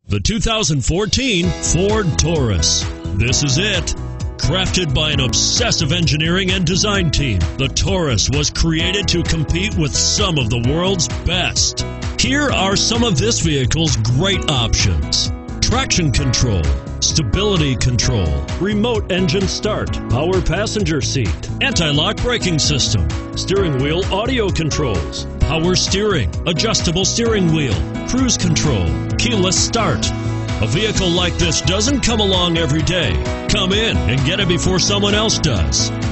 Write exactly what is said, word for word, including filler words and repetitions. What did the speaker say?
The two thousand fourteen Ford Taurus. This is it. Crafted by an obsessive engineering and design team, the Taurus was created to compete with some of the world's best. Here are some of this vehicle's great options: traction control, stability control, remote engine start, power passenger seat, anti-lock braking system, steering wheel audio controls, power steering, adjustable steering wheel, cruise control, keyless start. A vehicle like this doesn't come along every day. Come in and get it before someone else does.